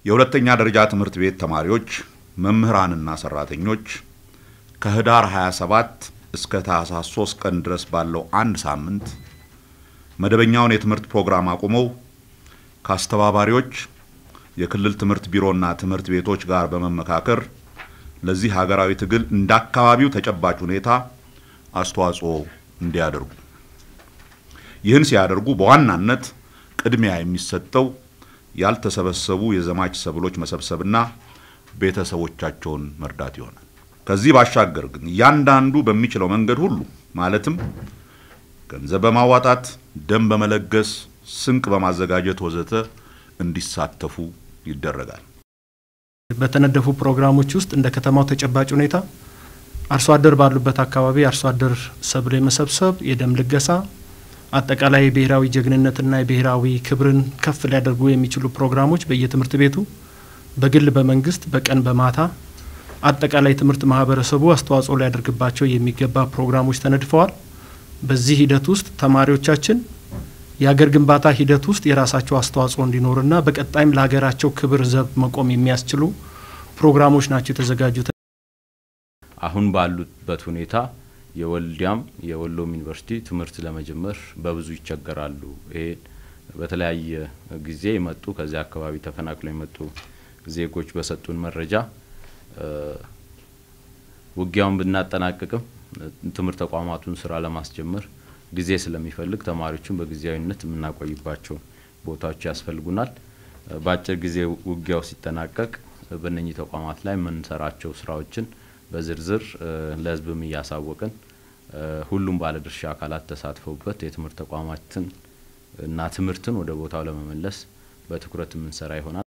የሁለተኛ ደረጃ ትምህርት ቤት ተማሪዎች መምህራንና ሰራተኞች ከህዳር 27 እስከ ታህሳስ 3 ቀን ድረስ ባለው አንድ ሳምንት መደበኛውን የትምህርት ፕሮግራም አቁመው ከአስተባባሪዎች የክልል ትምህርት ቢሮና ትምህርት ቤቶች ጋር በመመካከር ለዚህ ሀገራዊ ትግል እንደአካባቢው ተጨባጭ ሁኔታ አስተዋጽኦ እንዲያደርጉ ይህን ሲያደርጉ በዋናነት ቅድሚያ የሚሰጠው ያልተሰበሰቡ የዘማች ሰብሎች መሰብሰብና ቤተሰቦቻቸውን መርዳት ይሆናል። ከዚህ ባሻገር ግን ያንዳንዱ በሚችለው መንገድ ሁሉ ማለትም ገንዘብ በማዋጣት ደም በመለገስ ስንቅ በማዘጋጀት ወዘተ እንዲሳተፉ ይደረጋል። በተነደፉ ፕሮግራሞች ውስጥ እንደ ከተማው ተጨባጭ ሁኔታ አርሶ አደር ባሉበት አካባቢ አርሶ አደር ሰብል የመሰብሰብ የደም ልገሳ አጠቃላይ ብሔራዊ ጀግንነትና የብሔራዊ ክብርን ከፍ ሊያደርጉ የሚችሉ ፕሮግራሞች በየትምህርት ቤቱ በግል በመንግስት በቀን በማታ አጠቃላይ ትምህርት ማህበረሰቡ አስተዋጽኦ ሊያደርግባቸው የሚገባ ፕሮግራሞች ተነድፈዋል። በዚህ ሂደት ውስጥ ተማሪዎቻችን የሀገር ግንባታ ሂደት ውስጥ የራሳቸው አስተዋጽኦ እንዲኖርና በቀጣይም ለሀገራቸው ክብር ዘብ መቆም የሚያስችሉ ፕሮግራሞች ናቸው የተዘጋጁት። አሁን ባሉበት ሁኔታ የወልዲያም የወሎም ዩኒቨርሲቲ ትምህርት ለመጀመር በብዙ ይቸገራሉ። ይሄ በተለያየ ጊዜ የመጡ ከዚያ አካባቢ ተፈናቅለው የመጡ ዜጎች በሰጡን መረጃ ውጊያውን ብናጠናቀቅም ትምህርት ተቋማቱን ስራ ለማስጀመር ጊዜ ስለሚፈልግ ተማሪዎችን በጊዜያዊነት ምናቆይባቸው ቦታዎች ያስፈልጉናል። በአጭር ጊዜ ውጊያው ሲጠናቀቅ በእነኚህ ተቋማት ላይ ምን ሰራቸው ስራዎችን በዝርዝር ለህዝብም ያሳወቀን ሁሉም ባለድርሻ አካላት ተሳትፈውበት የትምህርት ተቋማትን እና ትምህርትን ወደ ቦታው ለመመለስ በትኩረት ምን ሰራ ይሆናል።